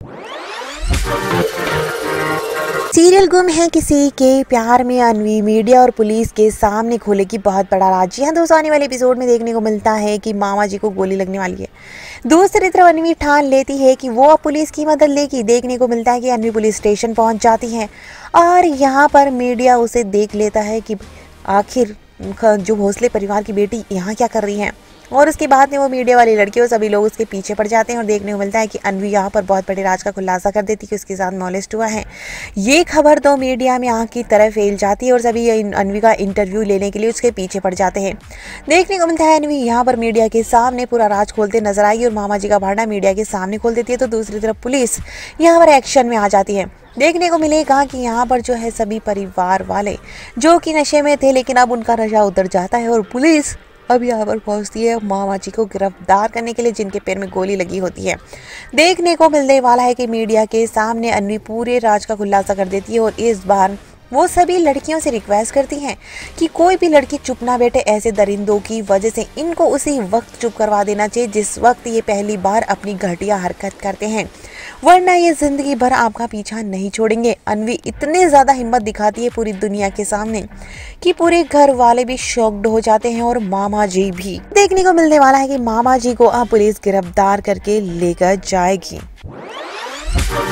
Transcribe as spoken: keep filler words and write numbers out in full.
Serial गुम है किसी के प्यार में अनवी मीडिया और पुलिस के सामने खोलेगी बहुत बड़ा राज। जी हाँ दोस्तों, आने वाले एपिसोड में देखने को मिलता है कि मामा जी को गोली लगने वाली है। दूसरी तरफ अनवी ठान लेती है कि वो अब पुलिस की मदद लेगी। देखने को मिलता है कि अनवी पुलिस स्टेशन पहुंच जाती है और यहाँ पर मीडिया उसे देख लेता है कि आखिर जो भोसले परिवार की बेटी यहाँ क्या कर रही है। और उसके बाद में वो मीडिया वाली लड़की और सभी लोग उसके पीछे पड़ जाते हैं और देखने को मिलता है कि अनवी यहाँ पर बहुत बड़े राज का खुलासा कर देती है कि उसके साथ मॉलेस्ट हुआ है। ये खबर तो मीडिया में आँख की तरह फैल जाती है और सभी अनवी का इंटरव्यू लेने के लिए उसके पीछे पड़ जाते हैं। देखने को मिलता है अनवी यहाँ पर मीडिया के सामने पूरा राज खोलते नजर आएगी और मामा जी का भांडा मीडिया के सामने खोल देती है। तो दूसरी तरफ पुलिस यहाँ पर एक्शन में आ जाती है। देखने को मिलेगा कि यहाँ पर जो है सभी परिवार वाले जो कि नशे में थे, लेकिन अब उनका नशा उतर जाता है और पुलिस अब यहाँ पर पहुँचती है मामा जी को गिरफ्तार करने के लिए, जिनके पैर में गोली लगी होती है। देखने को मिलने वाला है कि मीडिया के सामने अनवी पूरे राज का खुलासा कर देती है और इस बार वो सभी लड़कियों से रिक्वेस्ट करती हैं कि कोई भी लड़की चुप ना बैठे। ऐसे दरिंदों की वजह से इनको उसी वक्त चुप करवा देना चाहिए जिस वक्त ये पहली बार अपनी घटिया हरकत करते हैं, वरना ये जिंदगी भर आपका पीछा नहीं छोड़ेंगे। अनवी इतने ज़्यादा हिम्मत दिखाती है पूरी दुनिया के सामने कि पूरे घर वाले भी शॉक्ड हो जाते हैं और मामा जी भी। देखने को मिलने वाला है कि मामा जी को अब पुलिस गिरफ्तार करके लेकर जाएगी।